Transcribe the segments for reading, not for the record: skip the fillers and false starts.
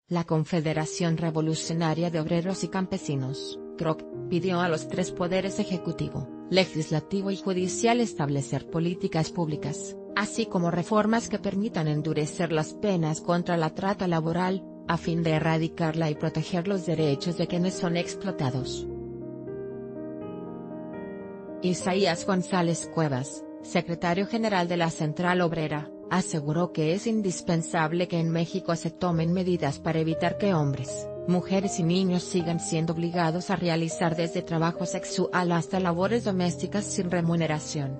La Confederación Revolucionaria de Obreros y Campesinos, CROC, pidió a los tres poderes ejecutivo, legislativo y judicial establecer políticas públicas, así como reformas que permitan endurecer las penas contra la trata laboral, a fin de erradicarla y proteger los derechos de quienes son explotados. Isaías González Cuevas, secretario general de la Central Obrera, aseguró que es indispensable que en México se tomen medidas para evitar que hombres, mujeres y niños sigan siendo obligados a realizar desde trabajo sexual hasta labores domésticas sin remuneración.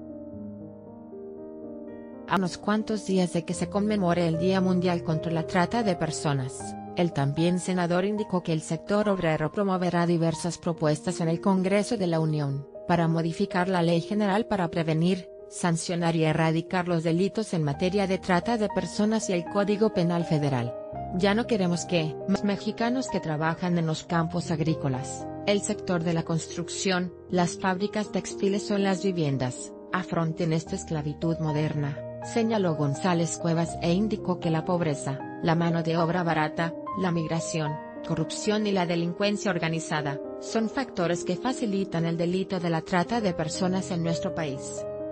A unos cuantos días de que se conmemore el Día Mundial contra la Trata de Personas, el también senador indicó que el sector obrero promoverá diversas propuestas en el Congreso de la Unión, para modificar la Ley General para prevenir, sancionar y erradicar los delitos en materia de trata de personas y el Código Penal Federal. Ya no queremos que más mexicanos que trabajan en los campos agrícolas, el sector de la construcción, las fábricas textiles o en las viviendas, afronten esta esclavitud moderna, señaló González Cuevas e indicó que la pobreza, la mano de obra barata, la migración, corrupción y la delincuencia organizada, son factores que facilitan el delito de la trata de personas en nuestro país.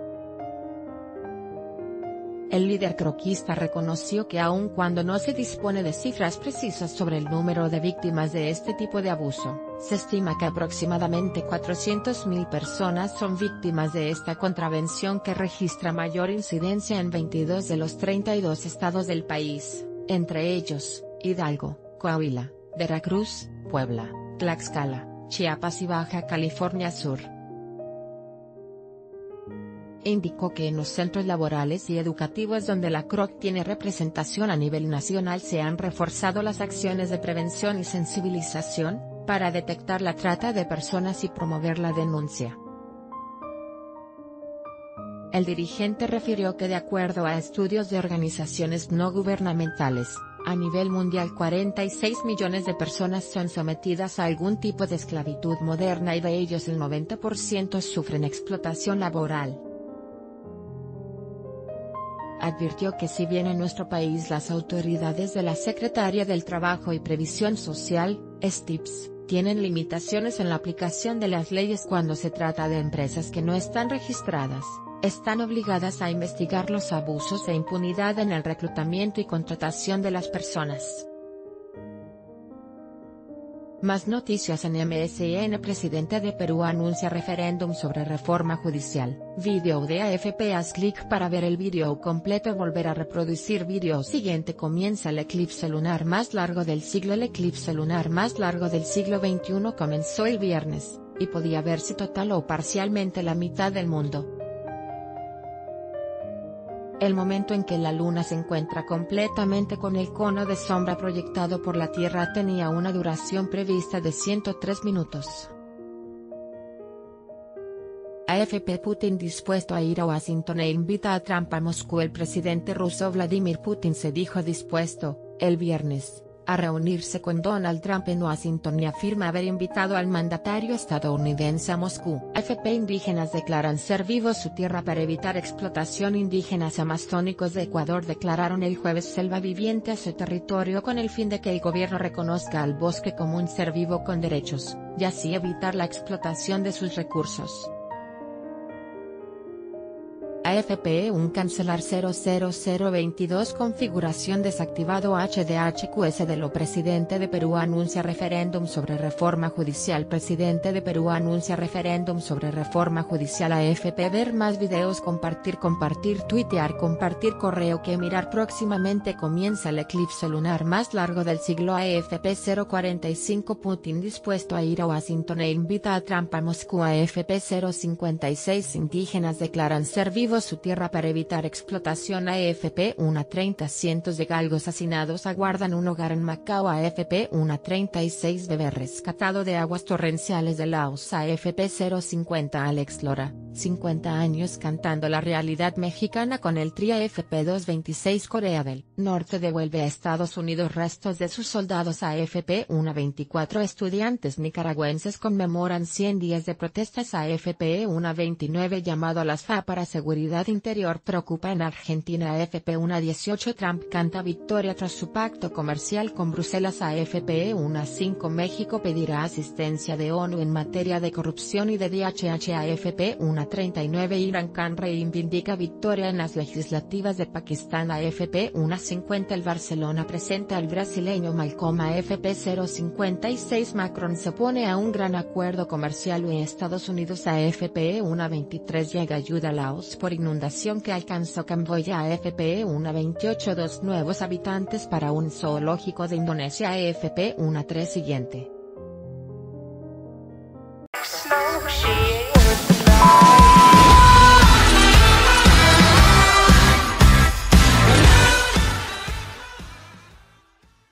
El líder croquista reconoció que aun cuando no se dispone de cifras precisas sobre el número de víctimas de este tipo de abuso, se estima que aproximadamente 400.000 personas son víctimas de esta contravención que registra mayor incidencia en 22 de los 32 estados del país, entre ellos, Hidalgo, Coahuila, Veracruz, Puebla, Tlaxcala, Chiapas y Baja California Sur. Indicó que en los centros laborales y educativos donde la CROC tiene representación a nivel nacional se han reforzado las acciones de prevención y sensibilización, para detectar la trata de personas y promover la denuncia. El dirigente refirió que de acuerdo a estudios de organizaciones no gubernamentales, a nivel mundial 46 millones de personas son sometidas a algún tipo de esclavitud moderna y de ellos el 90% sufren explotación laboral. Advirtió que si bien en nuestro país las autoridades de la Secretaría del Trabajo y Previsión Social, STIPS, tienen limitaciones en la aplicación de las leyes cuando se trata de empresas que no están registradas, están obligadas a investigar los abusos e impunidad en el reclutamiento y contratación de las personas. Más noticias en MSN. Presidente de Perú anuncia referéndum sobre reforma judicial. Video de AFP. Haz clic para ver el video completo. Volver a reproducir video siguiente. Comienza el eclipse lunar más largo del siglo. El eclipse lunar más largo del siglo XXI comenzó el viernes, y podía verse total o parcialmente la mitad del mundo. El momento en que la Luna se encuentra completamente con el cono de sombra proyectado por la Tierra tenía una duración prevista de 103 minutos. AFP. Putin dispuesto a ir a Washington e invita a Trump a Moscú. El presidente ruso Vladimir Putin se dijo dispuesto, el viernes, a reunirse con Donald Trump en Washington y afirma haber invitado al mandatario estadounidense a Moscú. AFP. Indígenas declaran ser vivos su tierra para evitar explotación. Indígenas amazónicos de Ecuador declararon el jueves selva viviente a su territorio con el fin de que el gobierno reconozca al bosque como un ser vivo con derechos, y así evitar la explotación de sus recursos. AFP. Un cancelar 00022 configuración desactivado. HDHQS de lo presidente de Perú anuncia referéndum sobre reforma judicial. Presidente de Perú anuncia referéndum sobre reforma judicial. AFP. Ver más videos. Compartir tuitear compartir correo que mirar próximamente. Comienza el eclipse lunar más largo del siglo. AFP. 045 Putin dispuesto a ir a Washington e invita a Trump a Moscú. AFP. 056 Indígenas declaran ser vivos su tierra para evitar explotación. AFP. 1:30 Cientos de galgos hacinados aguardan un hogar en Macao. AFP. 1:36 Bebé rescatado de aguas torrenciales de Laos. AFP. 050 Alex Lora, 50 años cantando la realidad mexicana con el Tri. AFP. 2:26 Corea del Norte devuelve a Estados Unidos restos de sus soldados. AFP. 1:24 Estudiantes nicaragüenses conmemoran 100 días de protestas. AFP. 1:29 Llamado a las FA para seguridad seguridad interior preocupa en Argentina. AFP 1:18 Trump canta victoria tras su pacto comercial con Bruselas. AFP 1:5 México pedirá asistencia de ONU en materia de corrupción y de DHH. AFP 1:39 Imran Khan reivindica victoria en las legislativas de Pakistán. AFP 1:50 El Barcelona presenta al brasileño Malcom. AFP 0:56 Macron se opone a un gran acuerdo comercial UE-Estados Unidos. AFP 1:23 Llega ayuda a Laos por inundación que alcanzó Camboya. AFP 1:28 Dos nuevos habitantes para un zoológico de Indonesia. AFP 1:3 Siguiente.